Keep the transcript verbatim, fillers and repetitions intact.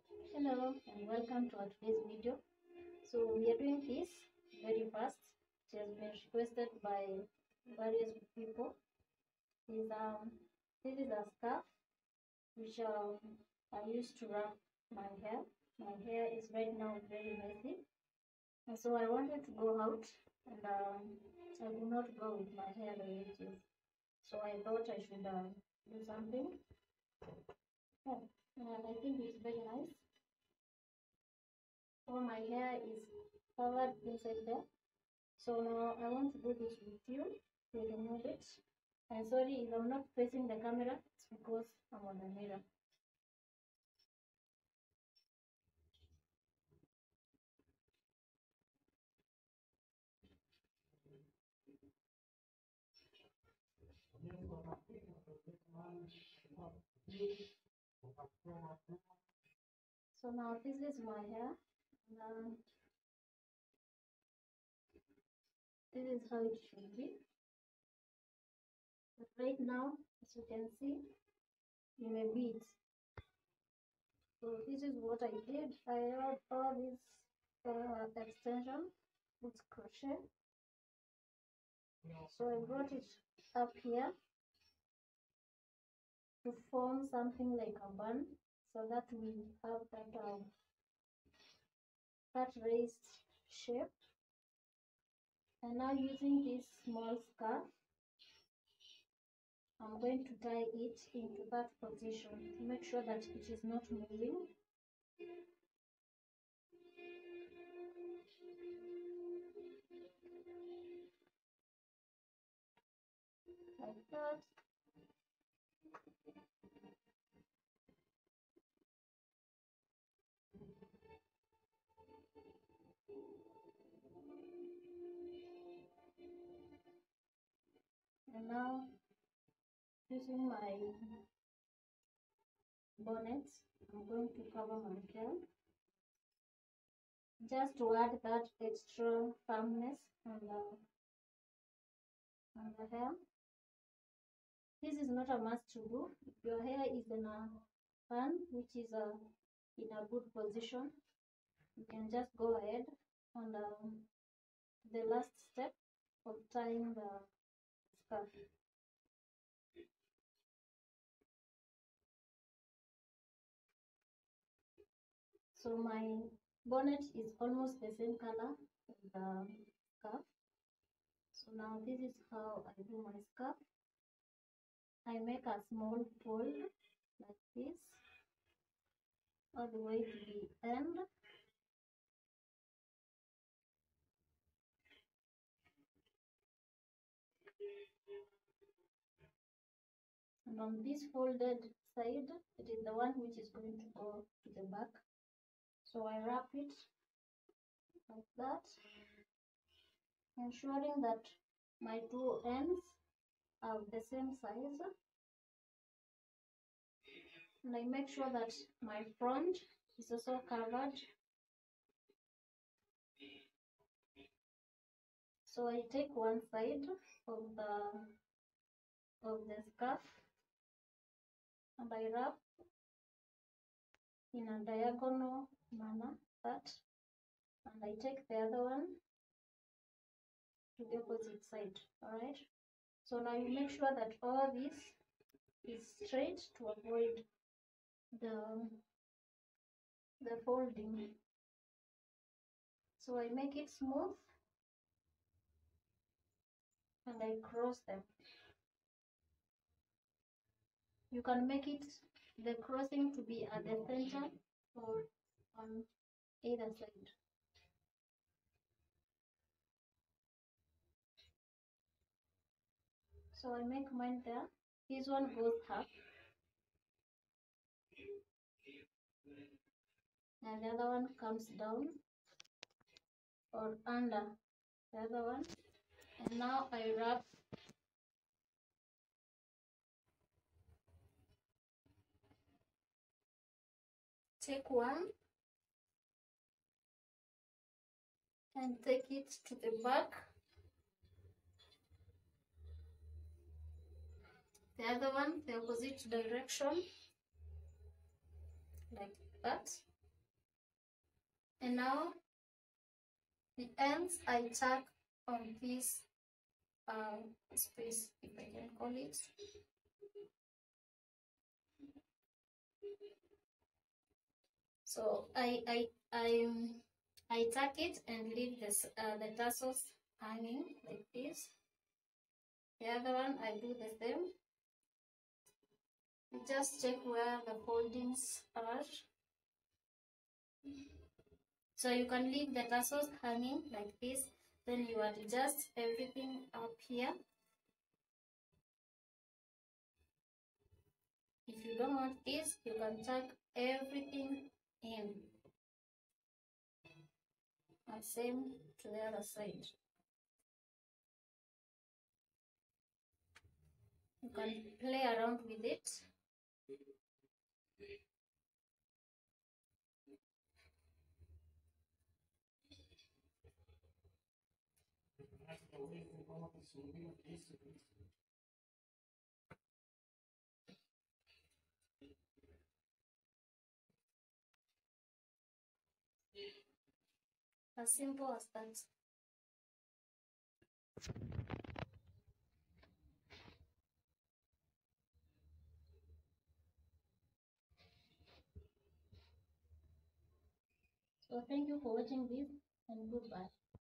Hello and welcome to our today's video. So we are doing this very fast. It has been requested by various people. Is um this is a scarf which um I used to wrap my hair. My hair is right now very messy, and so I wanted to go out, and um, I do not go with my hair the way it is. So I thought I should uh, do something. Yeah, and I think it's very nice. So my hair is covered inside there. So now I want to do this with you to remove it. And sorry if I'm not facing the camera, it's because I'm on the mirror. So now this is my hair. And, um, this is how it should be. But right now, as you can see, in a bead. So this is what I did. I had all this uh, extension with crochet. So I brought it up here to form something like a bun, so that we have that um, that raised shape. And now using this small scarf, I'm going to tie it into that position to make sure that it is not moving. Like that. And now using my bonnet, I'm going to cover my hair just to add that extra firmness on the, on the hair. This is not a must to do. If your hair is in a bun which is a, in a good position, you can just go ahead on the, the last step of tying the scarf. So my bonnet is almost the same color as the scarf. So now this is how I do my scarf. I make a small fold like this all the way to the end. And on this folded side, it is the one which is going to go to the back. So I wrap it like that, ensuring that my two ends are the same size. And I make sure that my front is also covered. So I take one side of the of the scarf and I wrap in a diagonal manner, that, and I take the other one to the opposite side. All right. So now you make sure that all this is straight to avoid the the folding. So I make it smooth and I cross them. You can make it the crossing to be at the center or on either side. So I make mine there. This one goes up and the other one comes down or under the other one. And now I wrap take one and take it to the back. The other one, the opposite direction, like that. And now the ends I tack on this uh, space, if I can call it. So I I I I tack it and leave this uh, the tassels hanging like this. The other one I do the same. You just check where the foldings are. So you can leave the tassels hanging like this. Then you adjust everything up here. If you don't want this, you can tuck everything in. And same to the other side. You can play around with it. As simple as that. So thank you for watching this, and goodbye.